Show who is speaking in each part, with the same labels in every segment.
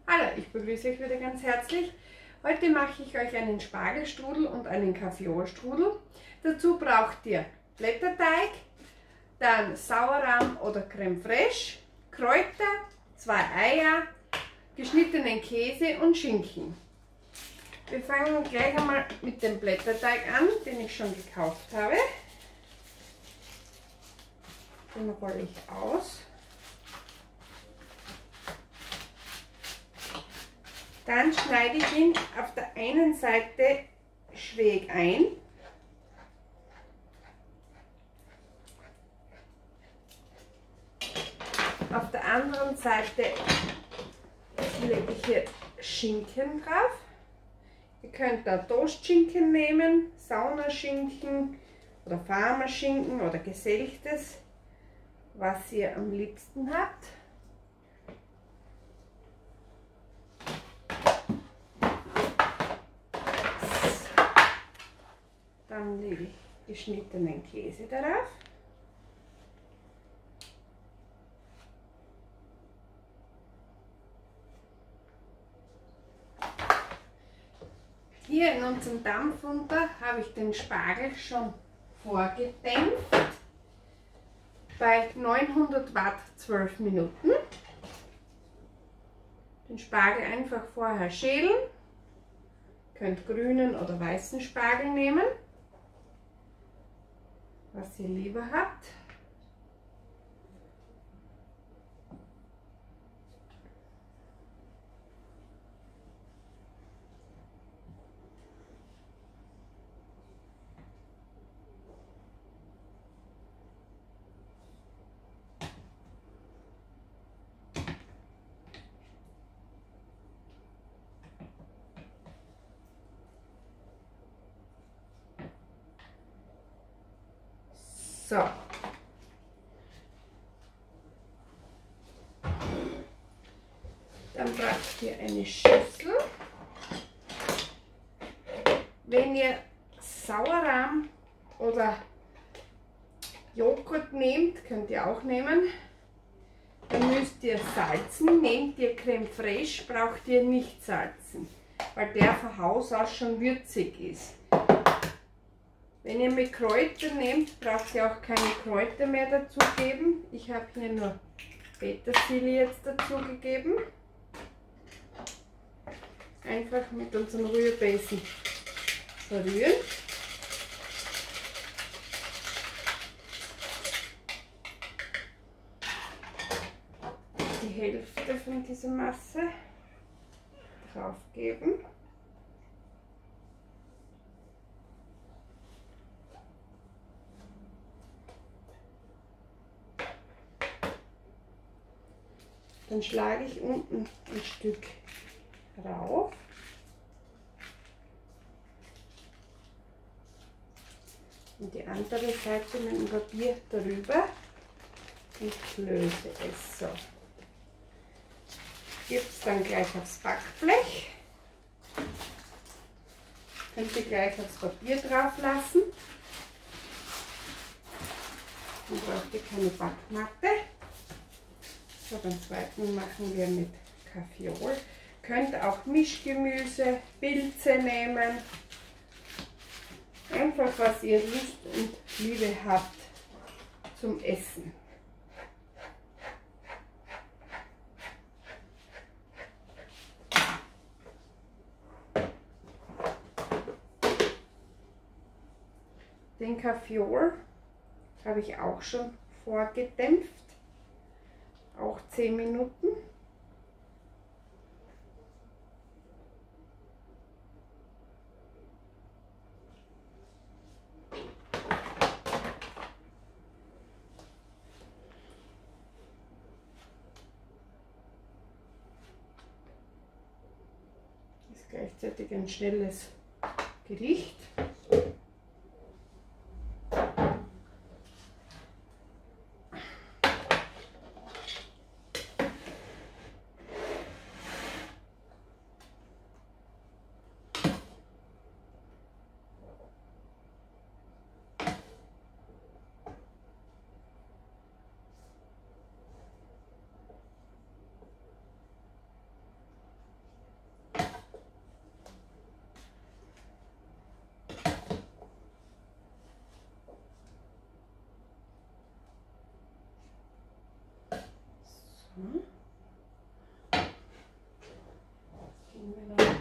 Speaker 1: Hallo, ich begrüße euch wieder ganz herzlich. Heute mache ich euch einen Spargelstrudel und einen Kaffeeohrstrudel. Dazu braucht ihr Blätterteig, dann Sauerrahm oder Creme fraiche, Kräuter, 2 Eier, geschnittenen Käse und Schinken. Wir fangen gleich einmal mit dem Blätterteig an, den ich schon gekauft habe. Den rolle ich aus. Dann schneide ich ihn auf der einen Seite schräg ein. Auf der anderen Seite lege ich hier Schinken drauf. Ihr könnt da Toastschinken nehmen, Saunaschinken oder Farmerschinken oder geselchtes, was ihr am liebsten habt. Dann lege ich geschnittenen Käse darauf. Hier in unserem Dampfunter habe ich den Spargel schon vorgedämpft bei 900 Watt 12 Minuten. Den Spargel einfach vorher schälen. Ihr könnt grünen oder weißen Spargel nehmen, was ihr lieber habt. So. Dann braucht ihr eine Schüssel. Wenn ihr Sauerrahm oder Joghurt nehmt, könnt ihr auch nehmen, dann müsst ihr salzen. Nehmt ihr Creme fraiche, braucht ihr nicht salzen, weil der von Haus aus schon würzig ist. Wenn ihr mit Kräutern nehmt, braucht ihr auch keine Kräuter mehr dazugeben. Ich habe hier nur Petersilie jetzt dazugegeben. Einfach mit unserem Rührbesen verrühren. Die Hälfte von dieser Masse drauf geben. Dann schlage ich unten ein Stück rauf. Und die andere Seite mit dem Papier darüber und löse es so. Gebe es dann gleich aufs Backblech. Könnt ihr gleich aufs Papier drauf lassen. Dann braucht ihr keine Backmatte. So, beim zweiten machen wir mit Kaffeeohr. Könnt auch Mischgemüse, Pilze nehmen. Einfach was ihr Lust und Liebe habt zum Essen. Den Kaffeeohr habe ich auch schon vorgedämpft. Auch 10 Minuten. Ist gleichzeitig ein schnelles Gericht.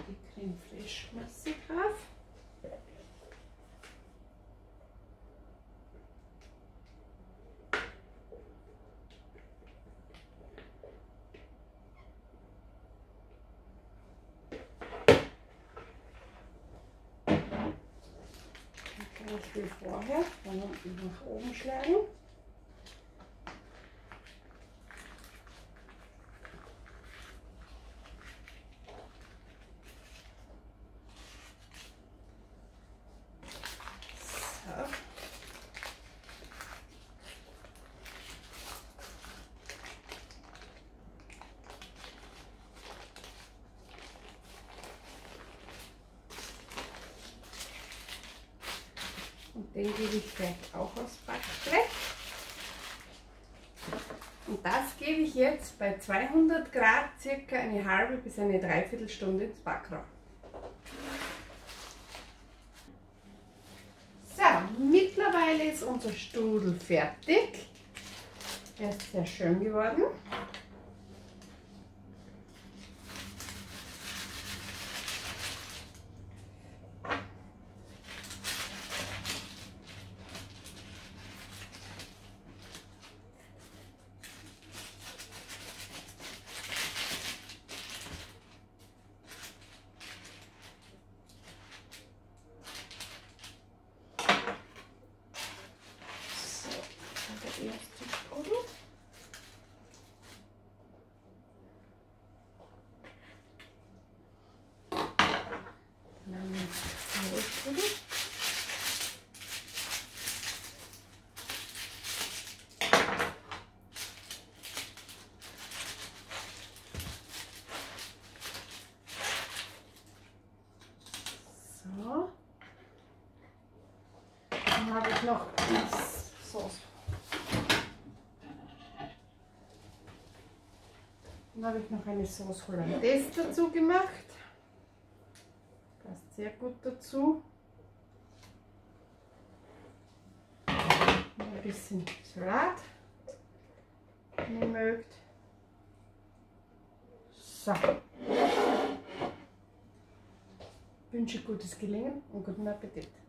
Speaker 1: die Creme Fraiche Masse drauf. Gleich wie vorher, dann nach oben schlagen. Und den gebe ich gleich auch aufs Backblech. Und das gebe ich jetzt bei 200 Grad circa eine halbe bis eine Dreiviertelstunde ins Backrohr. So, mittlerweile ist unser Strudel fertig. Er ist sehr schön geworden. Der erste Strudel. Dann den zweiten Strudel. So. Dann habe ich noch die Sauce. Dann habe ich noch eine Sauce Hollandaise dazu gemacht. Passt sehr gut dazu. Ein bisschen Salat, wenn ihr mögt. So. Ich wünsche gutes Gelingen und guten Appetit.